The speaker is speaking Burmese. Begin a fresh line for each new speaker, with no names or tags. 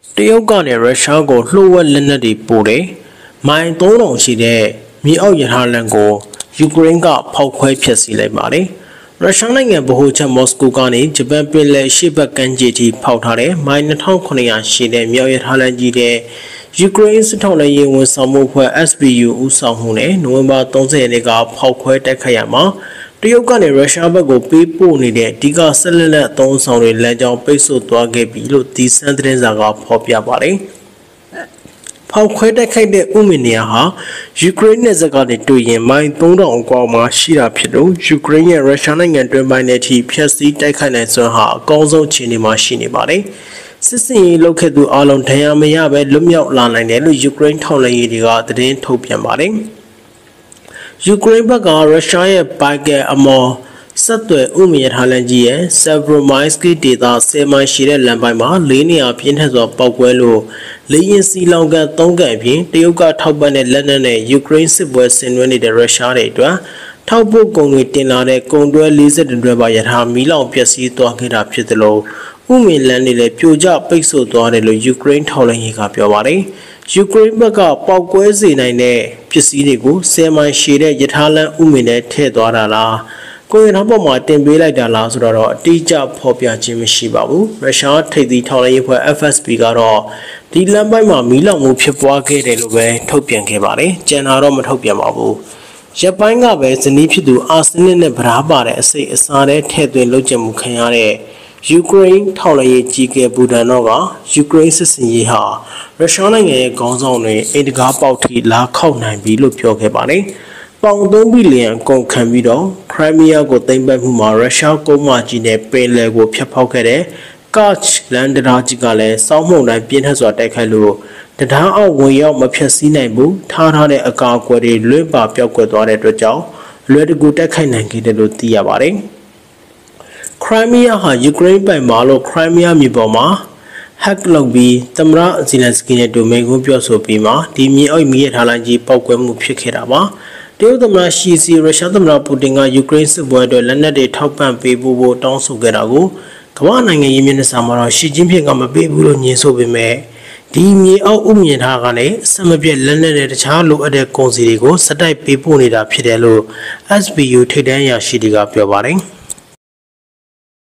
တရုတ်ကနေရုရှားကိုလှုပ်ဝက်လက်နက်တွေပို့တယ်။မိုင်3000ရှိတဲ့မြေအောက်ရထားလမ်းကိုယူကရိန်းကဖောက်ခွဲဖျက်ဆီးလိုက်ပါတယ်။ရုရှားနိုင်ငံဗဟိုချက်မော်စကိုကနေဂျပန်ပင်လယ်အရှေ့ဘက်ကမ်းခြေထိဖောက်ထားတဲ့မိုင်2900ရှိတဲ့မြောက်ရထားလမ်းကြီးတဲ့ယူကရိန်းစစ်ထောက်လှမ်းရေးဝန်ဆောင်မှုအဖွဲ့ SBU ဦးဆောင်မှုနဲ့နိုဝင်ဘာ30ရက်နေ့ကဖောက်ခွဲတိုက်ခိုက်ရမှာတရုတ်ကနေရုရှားဘက်ကိုပေးပို့နေတဲ့အဓိကဆက်လက်အသုံးဆောင်တွေလမ်းကြောင်းပိတ်ဆို့သွားခဲ့ပြီလို့ဒီစံသတင်းစာကဖော်ပြပါတယ်။ဖောက်ခွဲတိုက်ခိုက်တဲ့ဥမင်နေရာဟာယူကရိန်းနယ်စပ်ကနေတွေ့ရင်မိုင်3000အကွာမှာရှိတာဖြစ်လို့ယူကရိန်းရဲ့ရုရှားနိုင်ငံတွင်းပိုင်းနယ်ထိဖျက်ဆီးတိုက်ခိုက်နိုင်စွမ်းဟာအကောင်းဆုံးခြေအနေမှာရှိနေပါတယ်။စစ်စင်ရေးလုပ်ခဲ့သူအလုံးဒဏ်ရာမရပဲလွတ်မြောက်လာနိုင်တယ်လို့ယူကရိန်းထောက်လှမ်းရေးတွေကသတင်းထုတ်ပြန်ပါတယ်။ယူကရိန်းဘက်ကရုရှားရဲ့ပိုက်ကဲအမော်ဆက်သွယ်ဥမင်ရထားလမ်းကြီးရဲ့ Severomaisky ဒေသ10မိုင်ရှိတဲ့လမ်းပိုင်းမှာ၄နေရာပြင်းထန်စွာပောက်ကွဲလို့လေယာဉ်စီလောင်ကန်3ကန်အပြင်တရုတ်ကထောက်ပံ့တဲ့လက်နက်နဲ့ယူကရိန်းစစ်ပွဲဆင်နွှဲနေတဲ့ရုရှားတွေအတွက်ထောက်ပို့ကုန်တွေတင်လာတဲ့ကုန်တွဲ42တွဲပါရထားမီးလောင်ပျက်စီးသွားခဲ့တာဖြစ်သလိုဥမင်လမ်းတွေလည်းပြိုကျပိတ်ဆို့သွားတယ်လို့ယူကရိန်းထောက်လှမ်းရေးကပြောပါတယ်ယူကရိန်းဘက်ကပောက်ကွဲစေနိုင်တဲ့ပစ္စည်းတွေကို10မိုင်ရှည်တဲ့ရထားလမ်းဥမင်နဲ့ထည့်သွားတာလားကိုယ်ရထားပေါ်မှာတင်ပေးလိုက်တာလားဆိုတော့အတိအကျဖော်ပြခြင်းမရှိပါဘူးရုရှားထိပ်သီးထောက်လှမ်းရေးအဖွဲ့ FSB ကတော့ဒီလမ်းပိုင်းမှာမီးလောင်မှုဖြစ်ပွားခဲ့တယ်လို့ပဲထုတ်ပြန်ခဲ့ပါတယ်ကျန်တာတော့မထုတ်ပြန်ပါဘူးရက်ပိုင်းကပဲဇနီးဖြစ်သူအာဆင်နစ်နဲ့ဗရာပါတဲ့အစိတ်အစားတဲ့ထည့်သွင်းလုပ်ကြံမှုခံရတဲ့ယူကရိန်းထောက်လှမ်းရေးကြီးကဲဘူဒန်တော့ကယူကရိန်းစစ်စင်ရေးဟာရုရှားနိုင်ငံရဲ့ခေါင်းဆောင်တွေအိမ်တကားပေါက်ထိလာခောက်နိုင်ပြီလို့ပြောခဲ့ပါတယ်။ပေါင်3ဘီလီယံကုန်ခံပြီးတော့ခရိုင်းမီးယားကိုသိမ်းပိုက်မှုမှာရုရှားကုန်းမကြီးနဲ့ပင်လယ်ကိုဖျက်ဖောက်ခဲ့တဲ့ကာ့ချ်လန်ဒရာကြီးကလည်းစောင်းမှုန်တိုင်းပြင်းထန်စွာတိုက်ခိုက်လို့တရားအောက်ဝင်ရောက်မဖျက်ဆီးနိုင်ဘူးထားတဲ့အကာအကွယ်တွေလွင့်ပါပြောက်ကွယ်သွားတဲ့အတွက်ကြောင့်လွယ်တကူတိုက်ခိုက်နိုင်ခဲ့တယ်လို့သိရပါတယ်။ခရိုင်းမီးယားဟာယူကရိန်းပိုင်မှာလို့ခရိုင်းမီးယားမြေပေါ်မှာဟက်လုပ်ပြီးသမ္မတဇီလန်စကီနဲ့တူမိန်ကိုပြောဆိုပြီးမှဒီမြေအောက်မြေရထားလိုင်းကြီးပောက်ကွဲမှုဖြစ်ခဲ့တာပါတရုတ်သမ္မတရှီစီရုရှားသမ္မတပူတင်ကယူကရိန်းစစ်ပွဲအတွက်လက်နက်တွေထောက်ပံ့ပေးဖို့တောင်းဆိုခဲ့တာကိုကမ္ဘာနိုင်ငံရေးမျက်နှာစာမှာတော့ရှီကျင်းဖျင်ကမပေးဘူးလို့ညင်ဆိုပေမဲ့ဒီမြေအောက်ဥမြင်ထားကလည်းအစမပြတ်လက်နက်တွေတခြားလိုအပ်တဲ့ကုန်စည်တွေကိုစက်တိုက်ပေးပို့နေတာဖြစ်တယ်လို့ SBU ထိပ်တန်းအရာရှိတွေကပြောပါတယ်